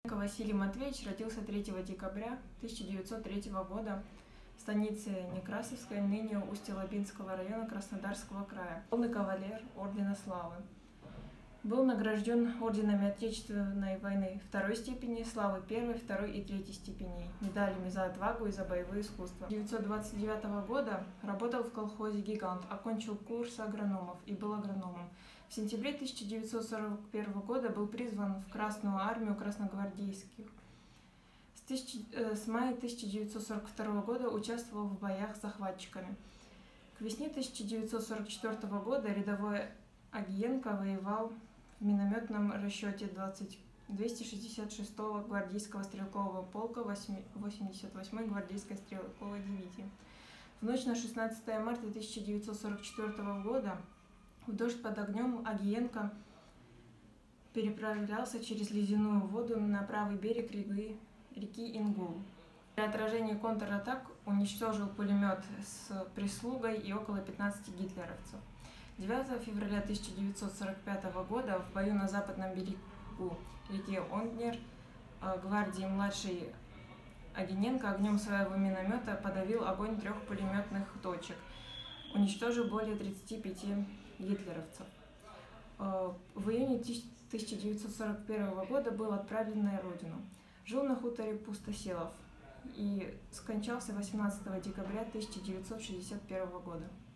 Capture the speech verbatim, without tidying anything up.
Василий Матвеевич родился третьего декабря тысяча девятьсот третьего года в станице Некрасовской, ныне Усть-Лабинского района Краснодарского края. Полный кавалер Ордена Славы. Был награжден орденами Отечественной войны второй степени, Славы первой, второй и третьей степеней, медалями за отвагу и за боевые искусства. тысяча девятьсот двадцать девятого года работал в колхозе «Гигант», окончил курс агрономов и был агрономом. В сентябре тысяча девятьсот сорок первого года был призван в Красную армию красногвардейских. С, тысячи, э, с мая тысяча девятьсот сорок второго года участвовал в боях с захватчиками. К весне тысяча девятьсот сорок четвёртого года рядовой Агиенко воевал в минометном расчете двести шестьдесят шестого гвардейского стрелкового полка восемьдесят восьмой гвардейской стрелковой дивизии. В ночь на шестнадцатое марта тысяча девятьсот сорок четвёртого года в дождь под огнем Агиенко переправлялся через ледяную воду на правый берег реки, реки Ингул. При отражении контратак уничтожил пулемет с прислугой и около пятнадцати гитлеровцев. девятого февраля тысяча девятьсот сорок пятого года в бою на западном берегу реки Онднер гвардии младший Агиенко огнем своего миномета подавил огонь трех пулеметных точек, уничтожив более тридцати пяти гитлеровцев. В июне тысяча девятьсот сорок первого года был отправлен на родину. Жил на хуторе Пустоселов и скончался восемнадцатого декабря тысяча девятьсот шестьдесят первого года.